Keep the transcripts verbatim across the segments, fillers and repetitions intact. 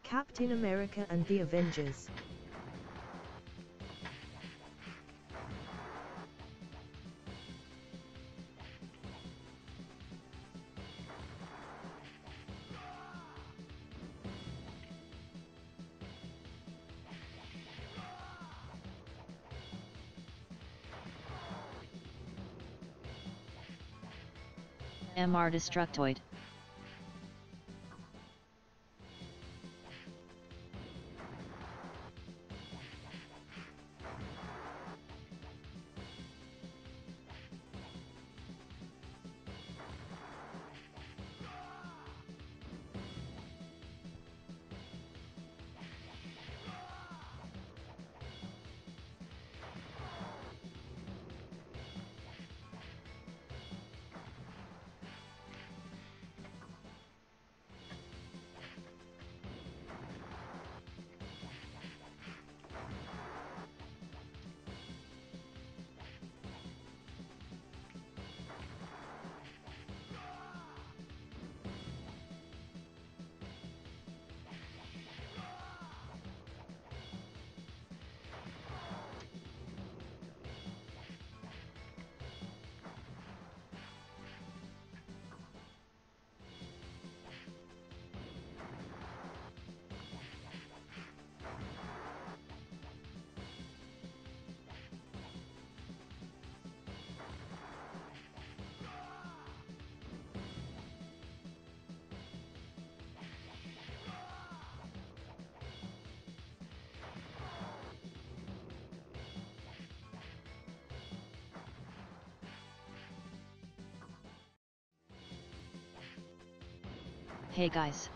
Captain America and the Avengers. M R Destructoid. Hey guys.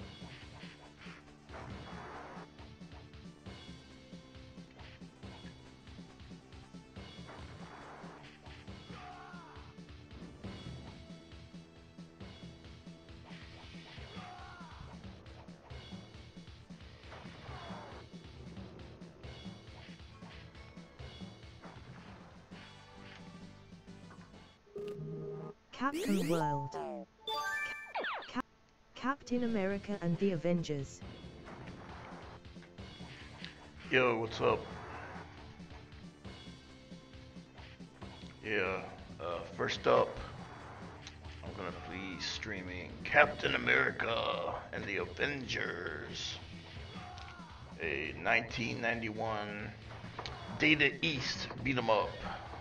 Capcom World. Cap Captain America and the Avengers. Yo, what's up? Yeah, uh, first up, I'm gonna be streaming Captain America and the Avengers, a nineteen ninety-one Data East beat 'em up.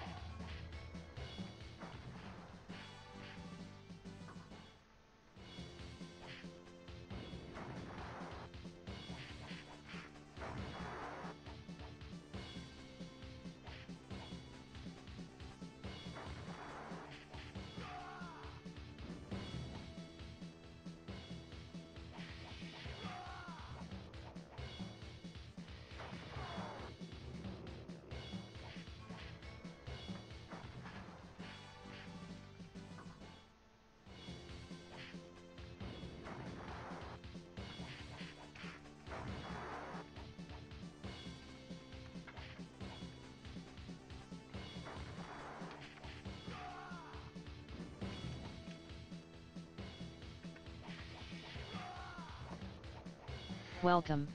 Welcome.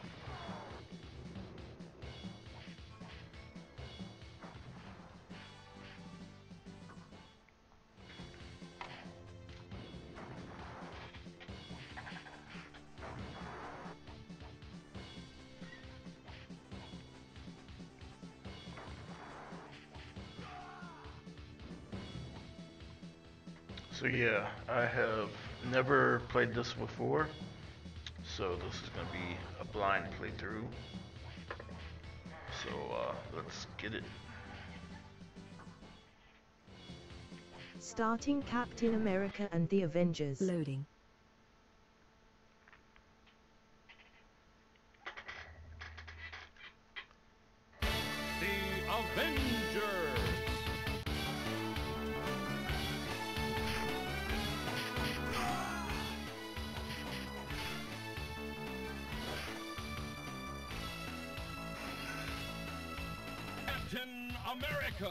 So yeah, I have never played this before, so this is gonna be a blind playthrough. So uh, let's get it. Starting Captain America and the Avengers. Loading. The Avengers! Captain America!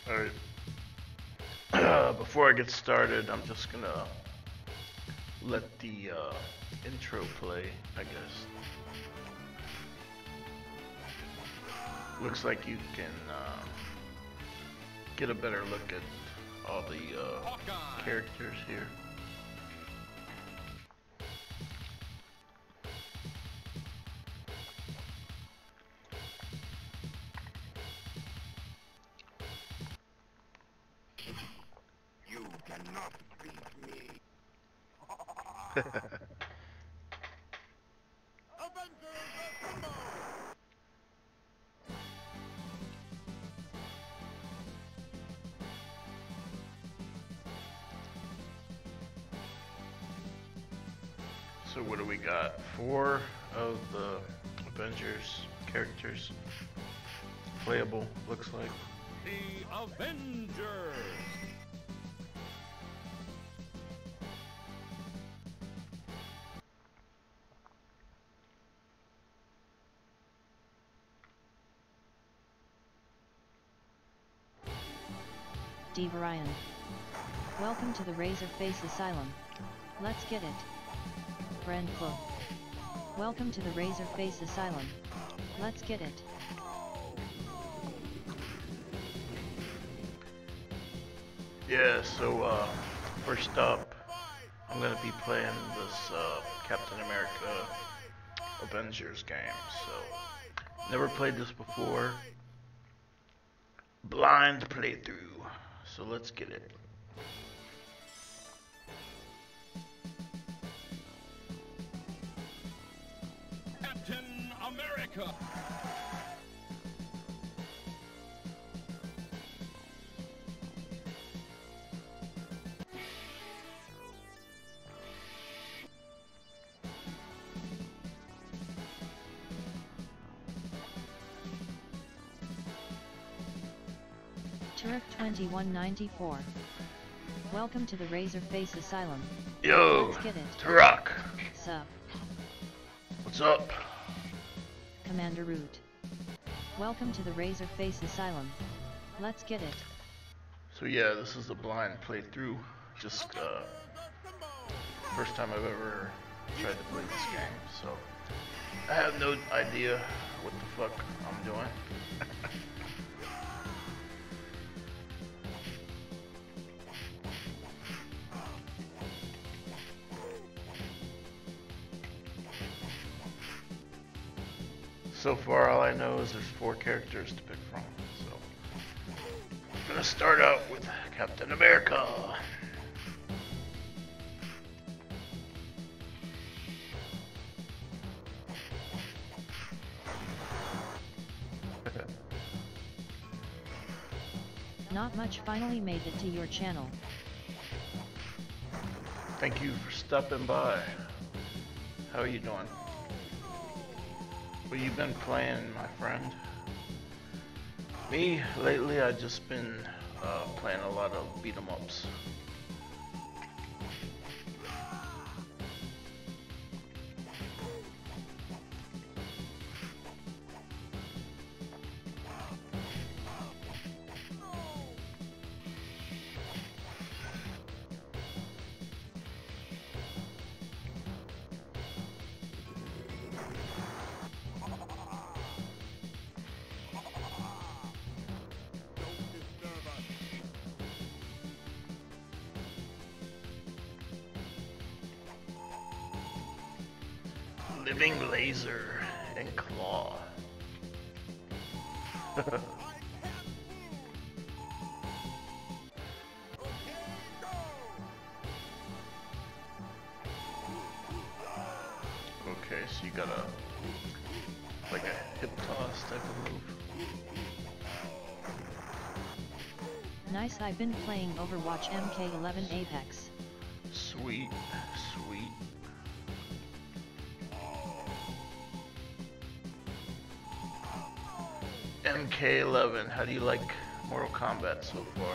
Alright. Before I get started, I'm just gonna let the uh, intro play, I guess. Looks like you can uh, get a better look at all the uh, Hawkeye. characters here. You cannot beat me. Avengers Assemble! So what do we got? Four of the Avengers characters playable, looks like. The Avengers. Steve Ryan. Welcome to the Razorface Asylum. Let's get it. Brand Clo. Welcome to the Razorface Asylum. Let's get it. Yeah, so uh, first up, I'm gonna be playing this uh, Captain America Avengers game. So, never played this before. Blind playthrough. So let's get it. Captain America. Turk twenty-one ninety-four. Welcome to the Razorface Asylum. Yo, Let's get it. Turok, Sup, what's up? Commander Root. Welcome to the Razorface Asylum. Let's get it. So yeah, this is a blind playthrough. Just uh, first time I've ever tried to play this game, so I have no idea what the fuck I'm doing. So far, all I know is there's four characters to pick from. So I'm gonna start out with Captain America. Not much finally made it to your channel. Thank you for stopping by. How are you doing? What you been playing, my friend? Me, lately I just been uh, playing a lot of beat 'em ups. Living laser and claw. Okay, so you got a like a hip toss type of move. Nice, I've been playing Overwatch M K eleven Apex. Sweet, sweet. M K eleven, how do you like Mortal Kombat so far?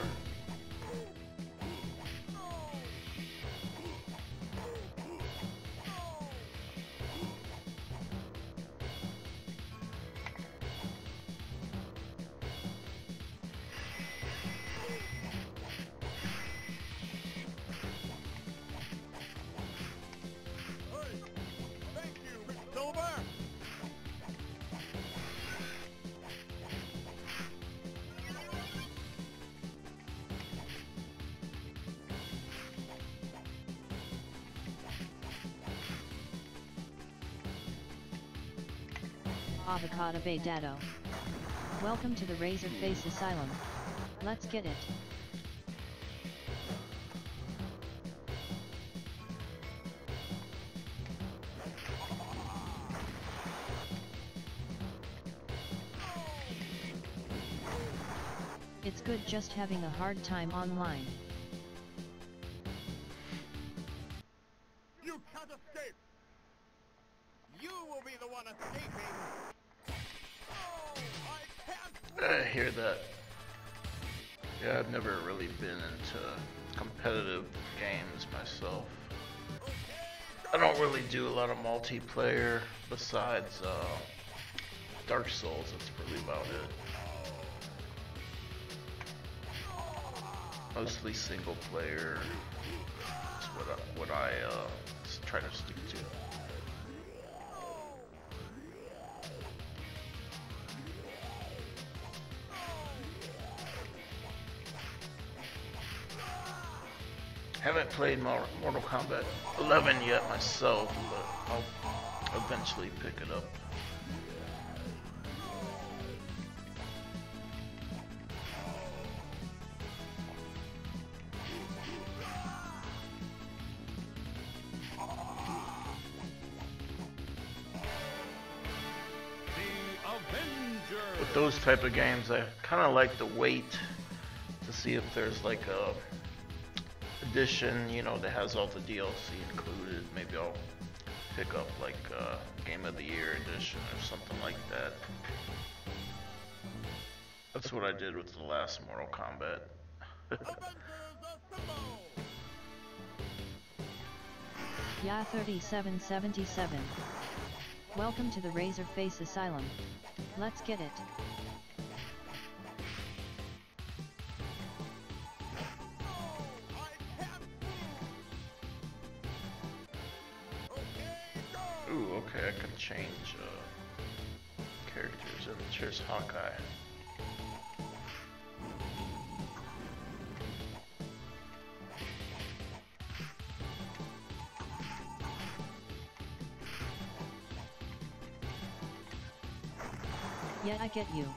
Avocado Dado. Welcome to the Razorface Asylum. Let's get it. It's good just having a hard time online. You can't escape! You will be the one escaping! Oh, I can't! I hear that. Yeah, I've never really been into competitive games myself. I don't really do a lot of multiplayer besides uh, Dark Souls. That's really about it. Mostly single player. That's what I, what I uh, try to stick to. Haven't played Mortal Kombat eleven yet myself, but I'll eventually pick it up. With those type of games, I kind of like to wait to see if there's like a edition, you know, that has all the D L C included. Maybe I'll pick up like a Game of the Year edition or something like that. That's what I did with the last Mortal Kombat. Ya thirty-seven seventy-seven. Welcome to the Razorface Asylum. Let's get it. Ooh, okay, I can change uh, characters. And here's Hawkeye. Yeah, I get you.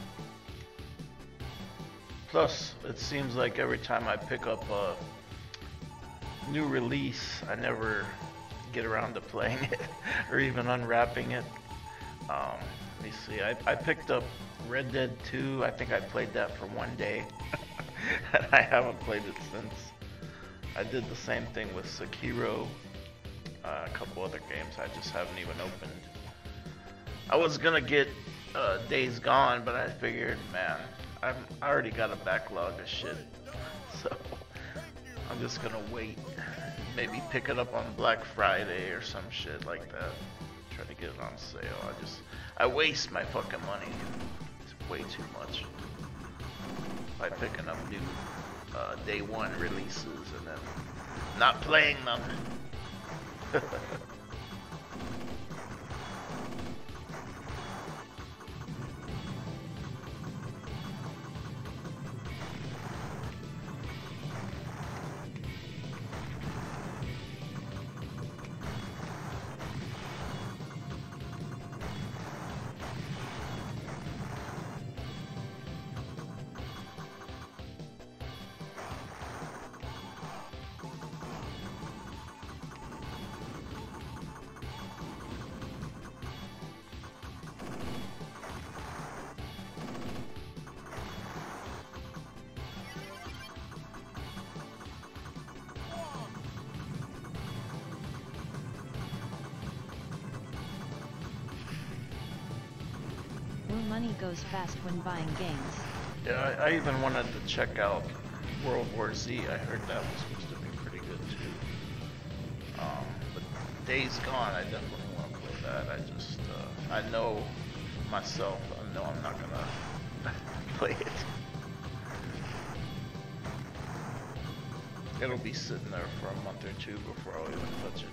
Plus, it seems like every time I pick up a new release, I never get around to playing it or even unwrapping it. Um, let me see, I, I picked up Red Dead two. I think I played that for one day and I haven't played it since. I did the same thing with Sekiro, uh, a couple other games I just haven't even opened. I was gonna get uh, Days Gone, but I figured, man, I'm, I already got a backlog of shit, so I'm just gonna wait. Maybe pick it up on Black Friday or some shit like that. Try to get it on sale. I just, I waste my fucking money. It's way too much by picking up new uh, day one releases and then not playing them. Money goes fast when buying games. Yeah, I, I even wanted to check out World War Z. I heard that was supposed to be pretty good too. Um, but Days Gone, I definitely want to play that. I just, uh, I know myself. I know I'm not gonna play it. It'll be sitting there for a month or two before I'll even touch it.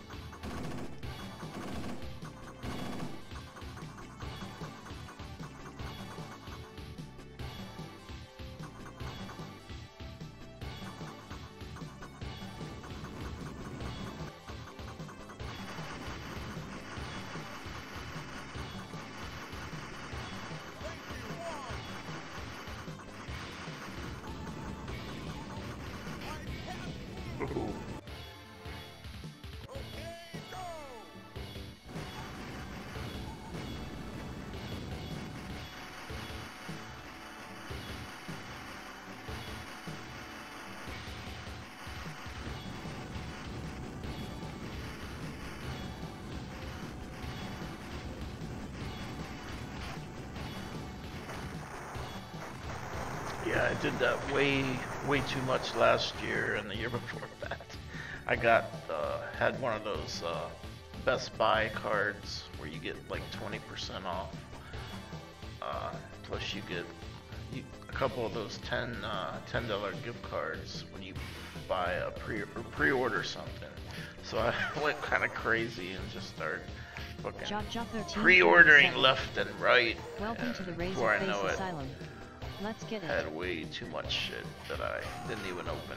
Yeah, I did that way, way too much last year and the year before that. I got, uh, had one of those uh, Best Buy cards where you get like twenty percent off. Uh, plus you get you, a couple of those ten dollar gift cards when you buy a pre or pre-order something. So I went kind of crazy and just started fucking pre-ordering left and right. Welcome to the before I know Razorface it, Asylum. Let's get it. had way too much shit that I didn't even open.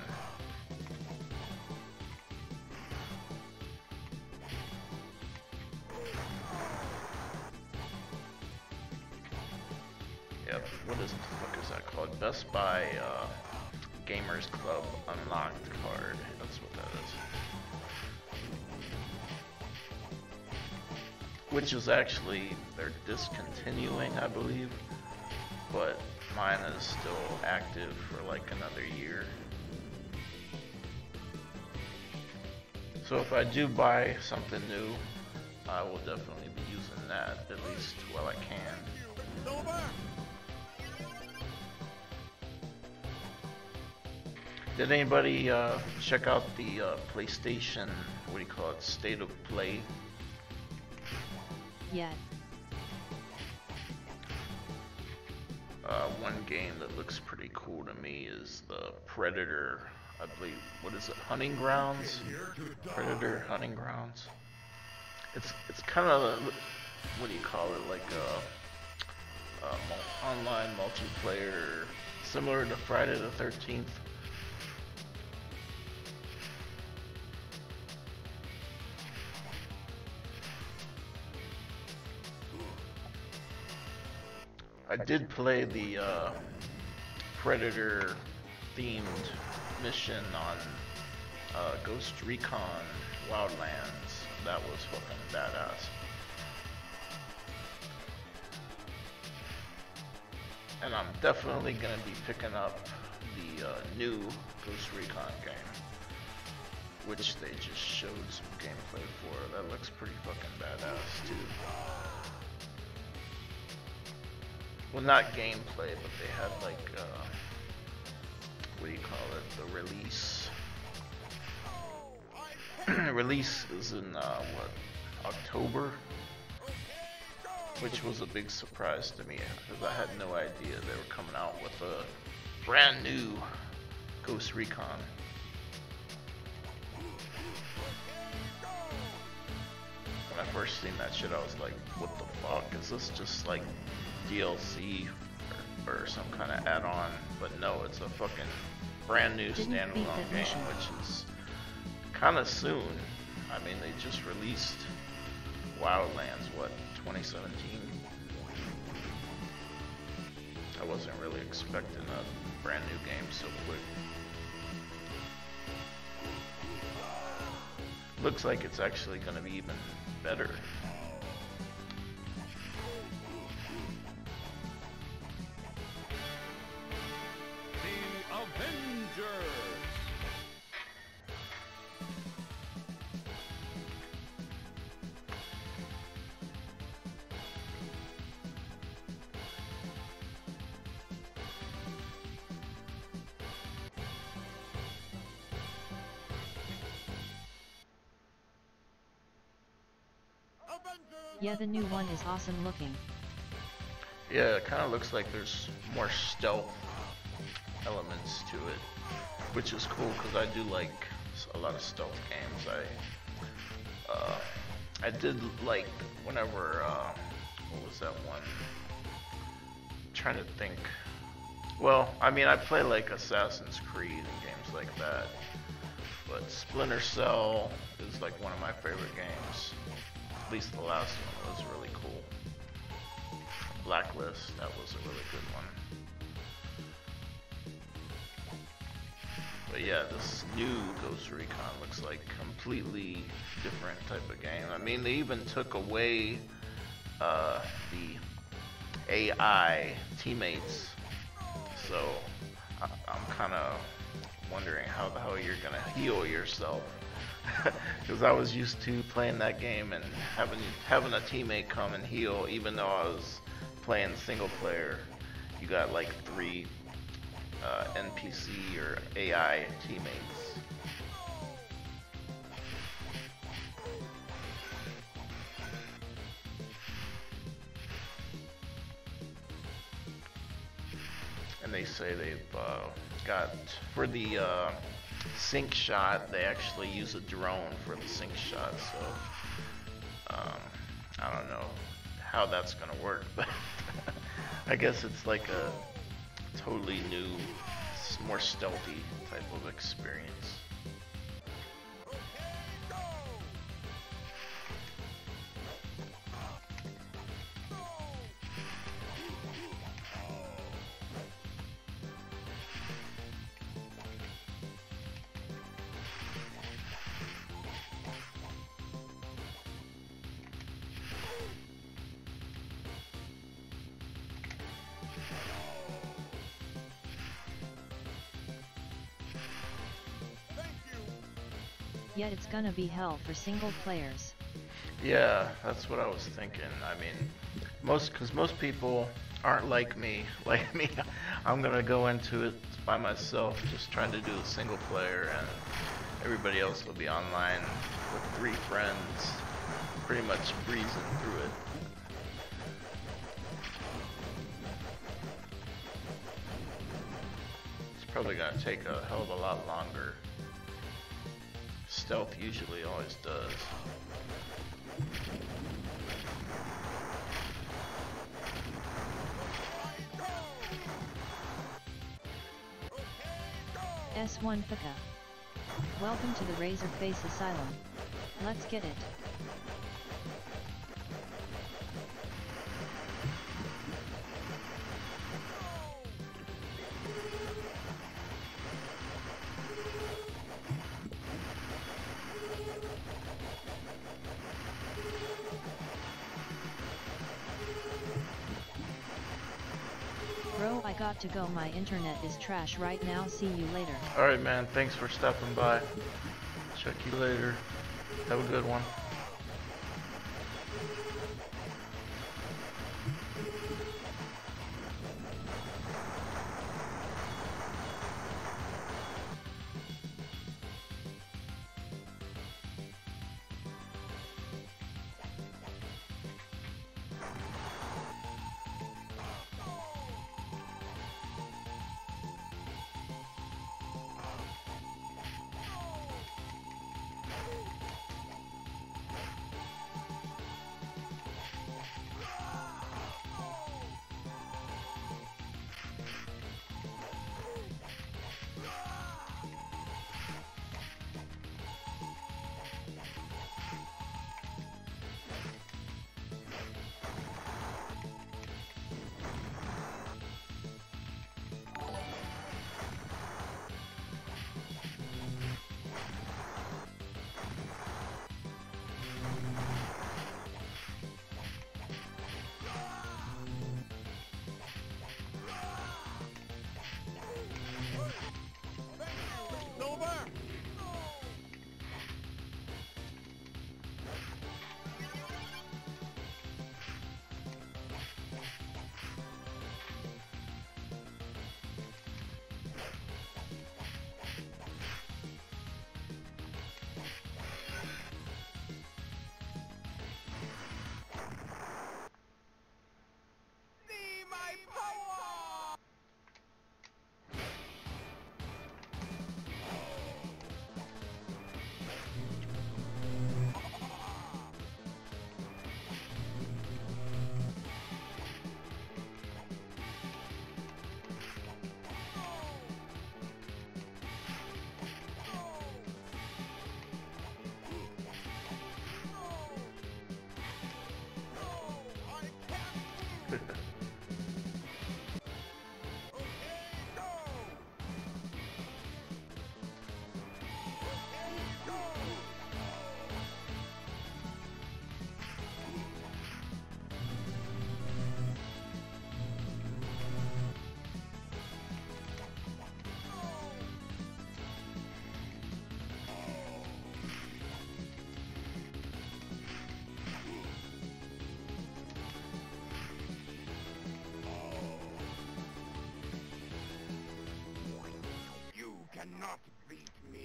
Yep, what is the fuck is that called? Best Buy uh, Gamers Club Unlocked card. That's what that is. Which is actually, they're discontinuing, I believe. But mine is still active for like another year. So if I do buy something new, I will definitely be using that, at least while I can. Did anybody uh, check out the uh, PlayStation, what do you call it, State of Play? Yeah. Uh, one game that looks pretty cool to me is the Predator, I believe, what is it, Hunting Grounds? Predator Hunting Grounds. It's it's kind of, what do you call it, like a, a mul online multiplayer, similar to Friday the thirteenth. I did play the uh, Predator themed mission on uh, Ghost Recon Wildlands. That was fucking badass. And I'm definitely gonna be picking up the uh, new Ghost Recon game, which they just showed some gameplay for. That looks pretty fucking badass too. Well, not gameplay, but they had like, uh, what do you call it, the release. Release is in, uh, what, October? Which was a big surprise to me, because I had no idea they were coming out with a brand new Ghost Recon. When I first seen that shit, I was like, what the fuck, is this just like D L C or, or some kind of add-on? But no, it's a fucking brand new standalone game, which is kind of soon. I mean, they just released Wildlands, what, twenty seventeen? I wasn't really expecting a brand new game so quick. Looks like it's actually going to be even better. The Avengers. Yeah, the new one is awesome looking. Yeah, it kind of looks like there's more stealth elements to it, which is cool because I do like a lot of stealth games. I uh, I did like whenever uh, what was that one? I'm trying to think. Well, I mean, I play like Assassin's Creed and games like that, but Splinter Cell is like one of my favorite games. At least the last one was really cool. Blacklist, that was a really good one. But yeah, this new Ghost Recon looks like completely different type of game. I mean, they even took away uh, the A I teammates. So I I'm kind of wondering how the hell you're gonna heal yourself. Because I was used to playing that game and having having a teammate come and heal, even though I was playing single player. You got like three uh, N P C or A I teammates. And they say they've uh, got, for the uh, sync shot, they actually use a drone for the sync shot, so um, I don't know how that's gonna work, but I guess it's like a totally new, more stealthy type of experience. Yet it's gonna be hell for single players. Yeah, that's what I was thinking. I mean, most, because most people aren't like me. Like me, I'm gonna go into it by myself, just trying to do a single player, and everybody else will be online with three friends, pretty much breezing through it. It's probably gonna take a hell of a lot longer. Stealth usually always does. S one Pika. Welcome to the Razorface Asylum. Let's get it. Bro, I got to go. My internet is trash right now. See you later. Alright, man. Thanks for stopping by. Check you later. Have a good one. not beat me.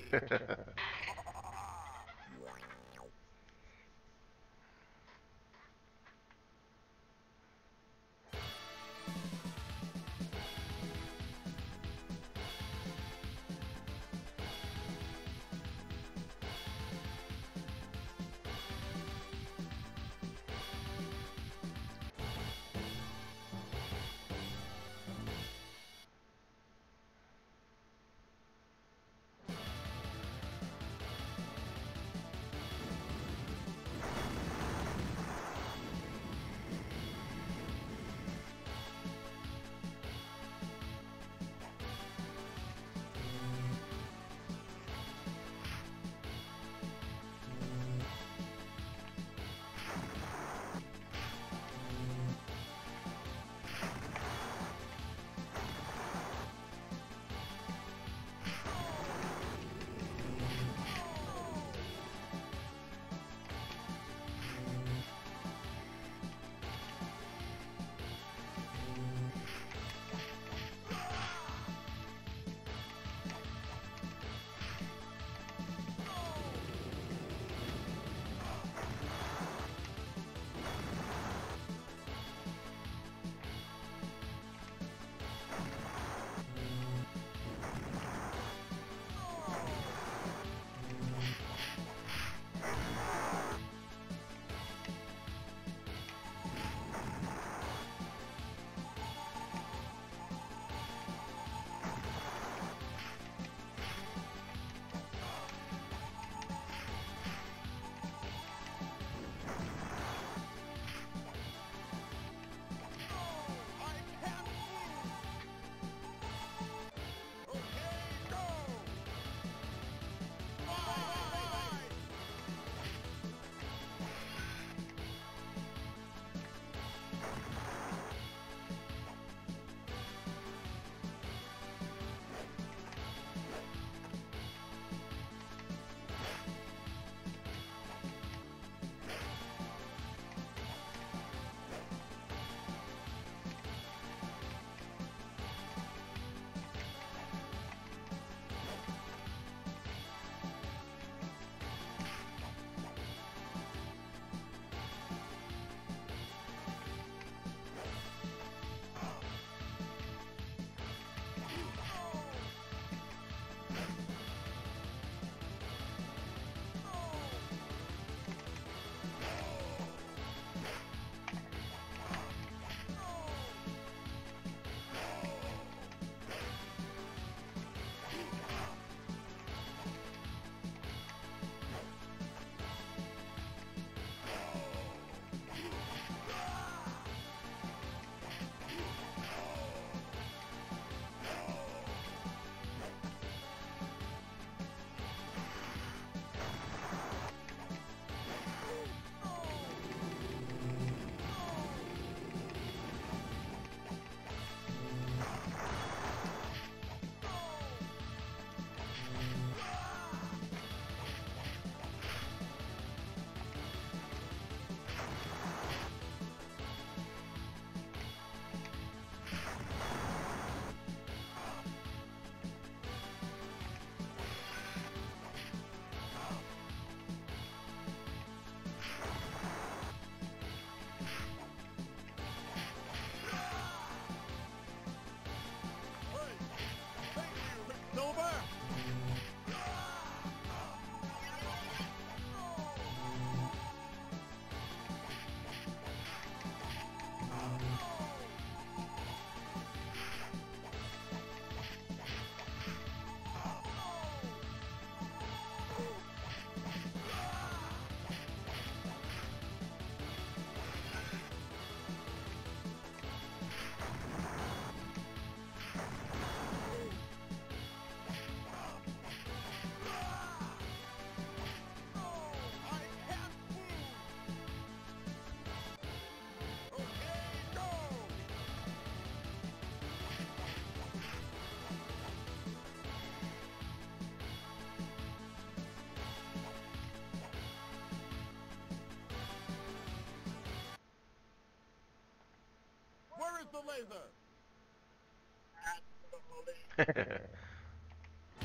Where's the laser?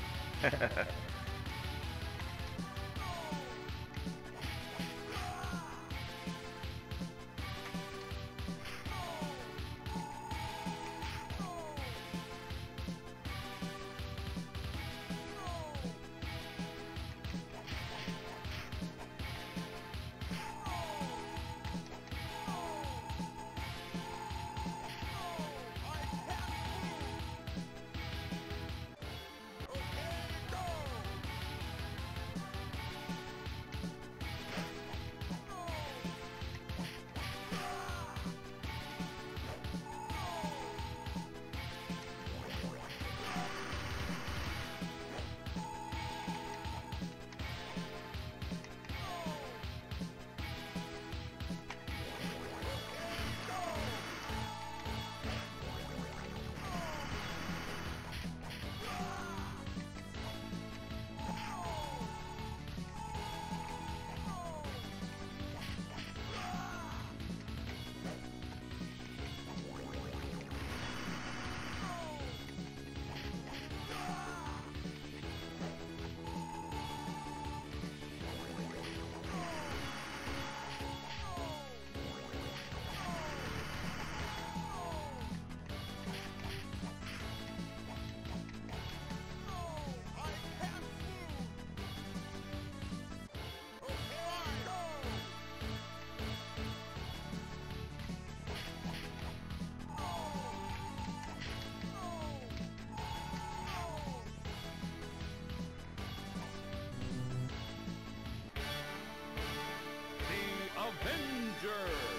Avengers!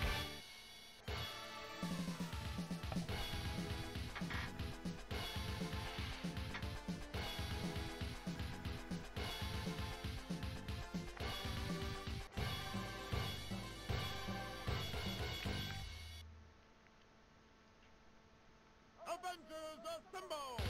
Avengers assemble!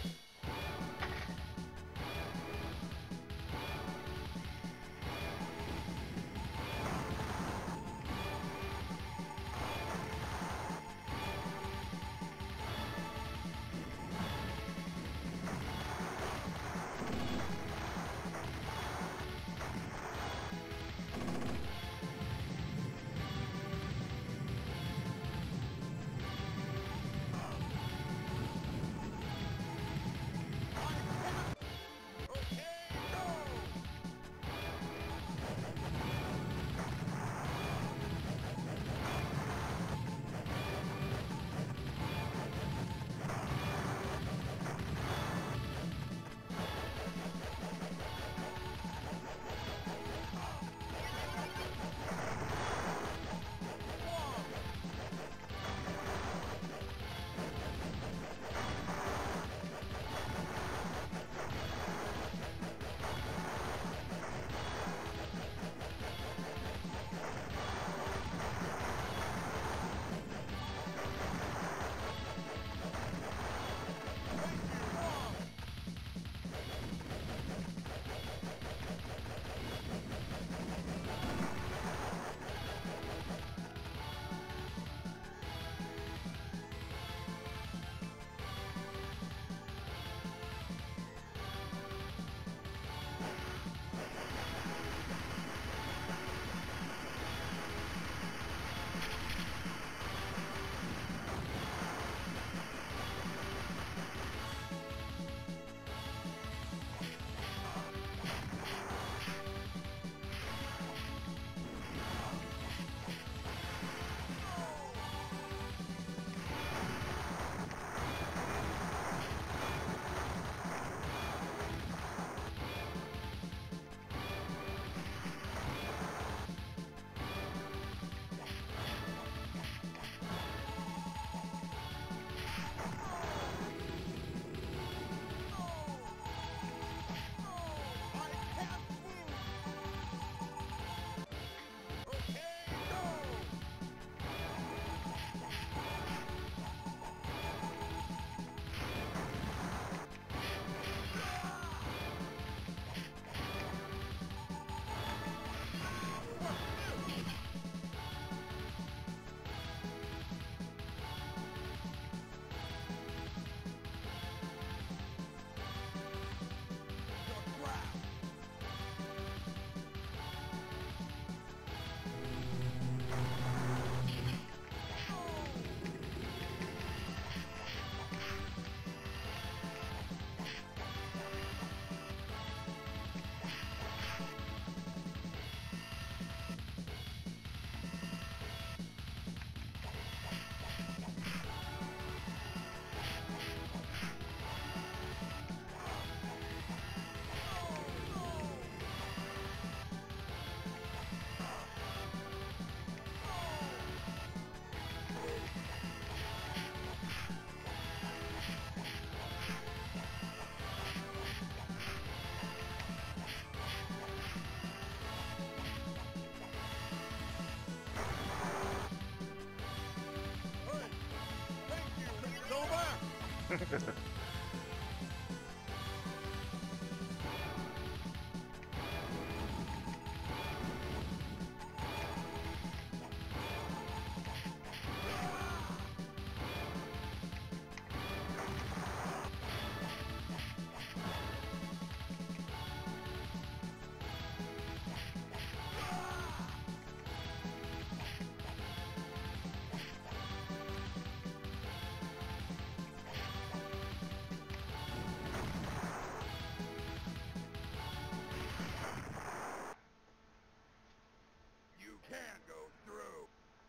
Can't go through.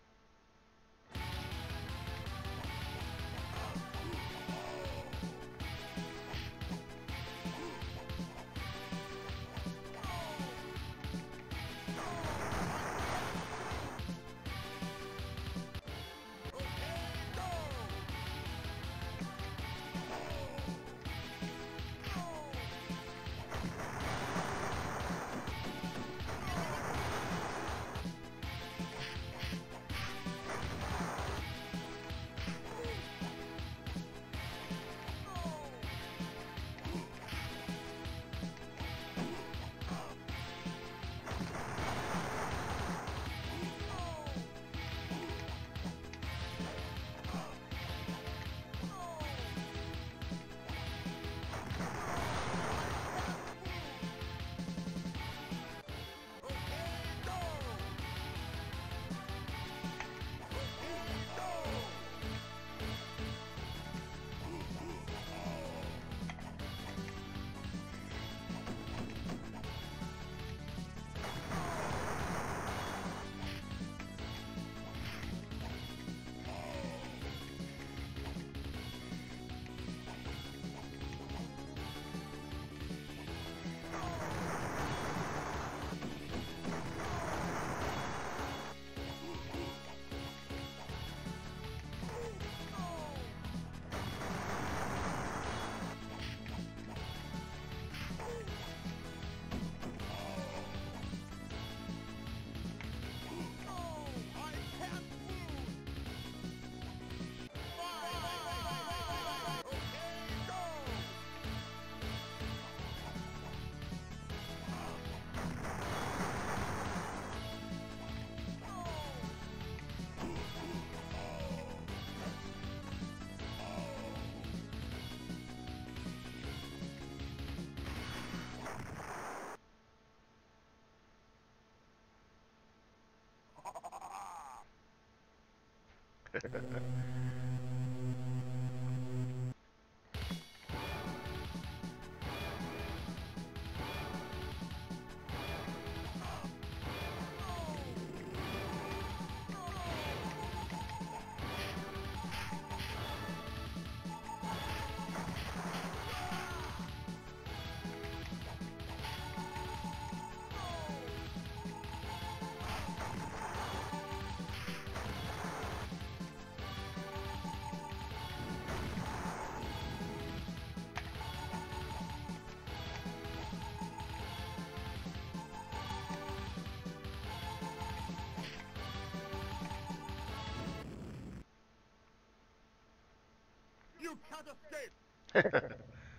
You can't escape!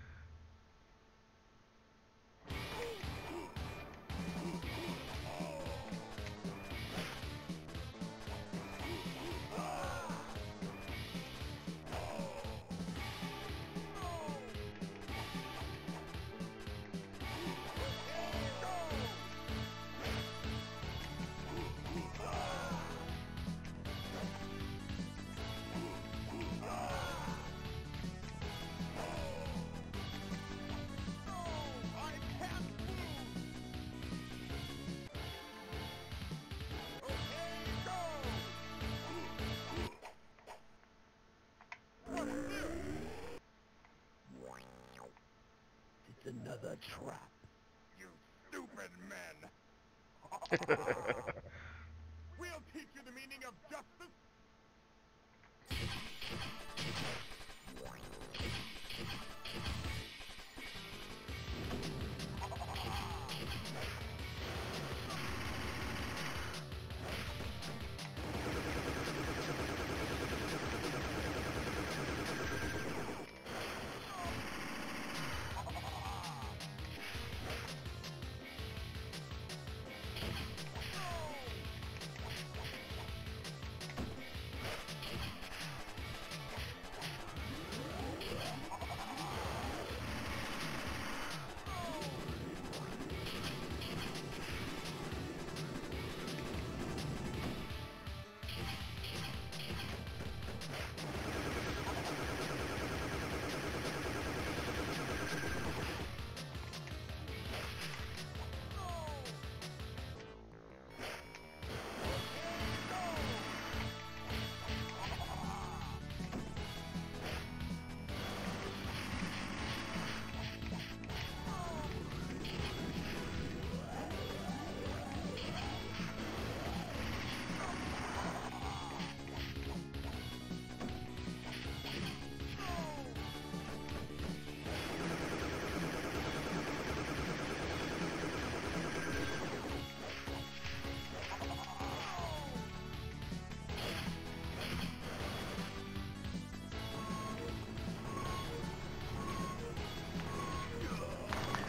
Another trap. You stupid men! We'll teach you the meaning of justice!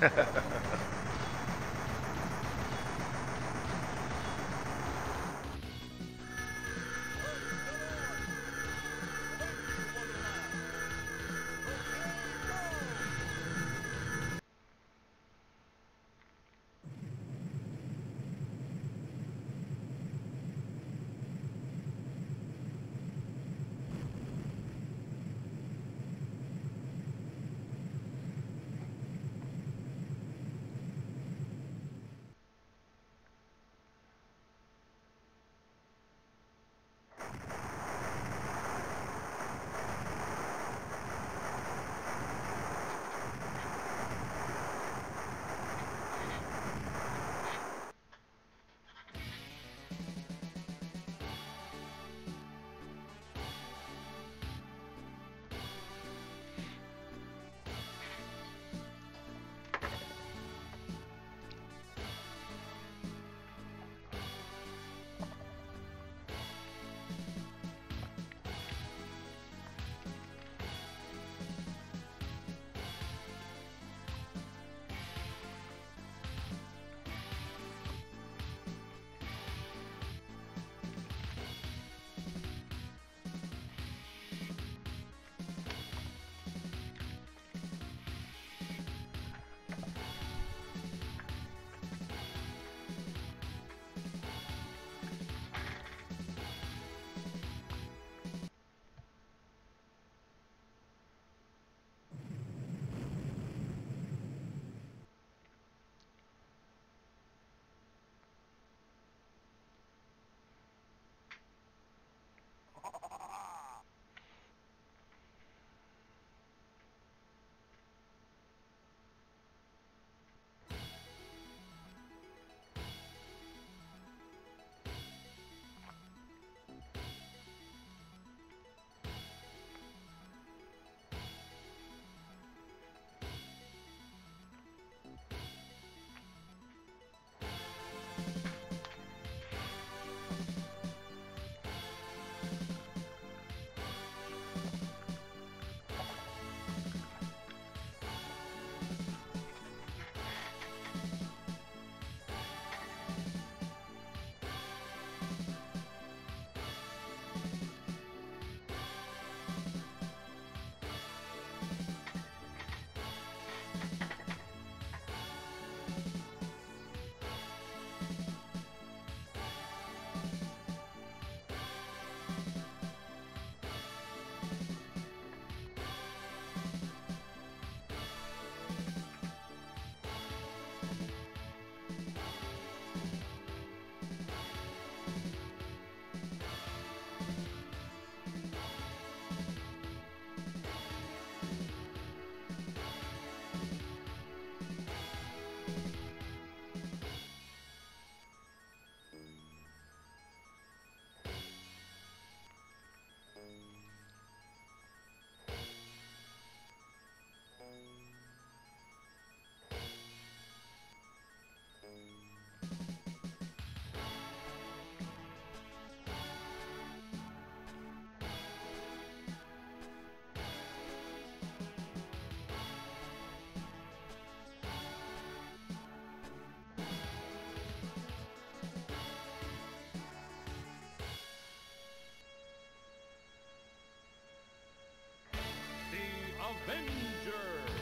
Avengers!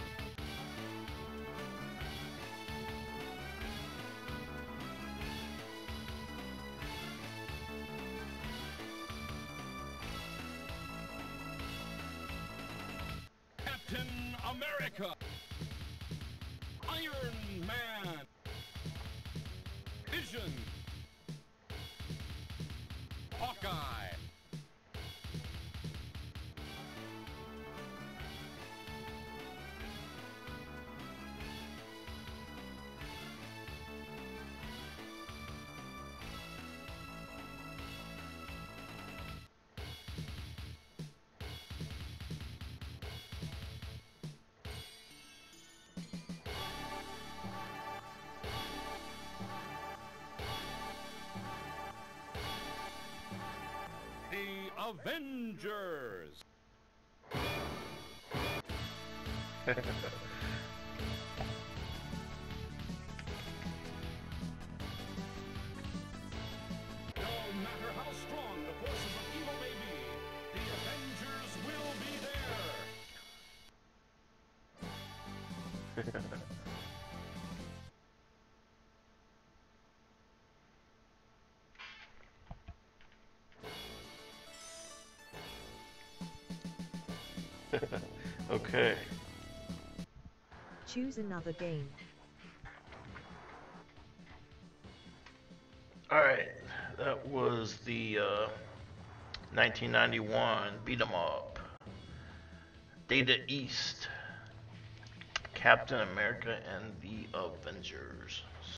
Captain America! Iron Man! Vision! Hawkeye! Avengers! Okay. Choose another game. Alright, that was the uh, nineteen ninety-one beat 'em up. Data East, Captain America and the Avengers.